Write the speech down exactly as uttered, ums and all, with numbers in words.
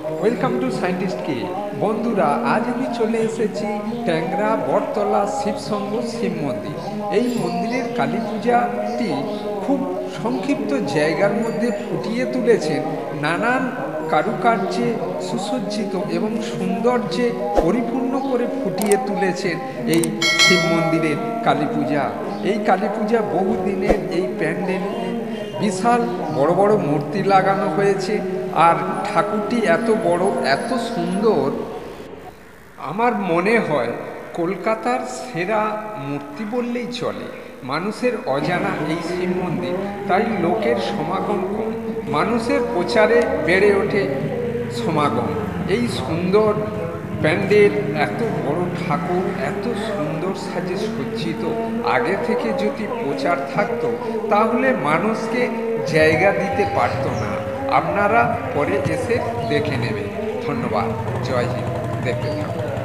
Welcome to scientist কে। বন্ধুরা, আজ আমি চলে এসেছি ট্যাংরা বটতলা শিব সঙ্গ শিব মন্দির। এই মন্দিরের কালী পূজাটি খুব সংক্ষিপ্ত জায়গার মধ্যে ফুটিয়ে তুলেছেন নানান কারুকার্যে সুসজ্জিত এবং সৌন্দর্যে পরিপূর্ণ করে ফুটিয়ে তুলেছেন এই শিব মন্দিরের কালী পূজা। এই কালী পূজা বহুদিনের এই প্যান্ডেলে বিশাল বড় বড় মূর্তি লাগানো হয়েছে, আর ঠাকুরটি এত বড়, এত সুন্দর, আমার মনে হয় কলকাতার সেরা মূর্তি বললেই চলে। মানুষের অজানা এই শিব মন্দির, তাই লোকের সমাগম কম, মানুষের প্রচারে বেড়ে ওঠে সমাগম। এই সুন্দর প্যান্ডেল, এত বড় ঠাকুর, এত সুন্দর সাজে সজ্জিত, আগে থেকে যদি প্রচার থাকতো তাহলে মানুষকে জায়গা দিতে পারতো না। আপনারা পরে এসে দেখে নেবেন। ধন্যবাদ। জয় হিন্দ। দেখতে থাকুন।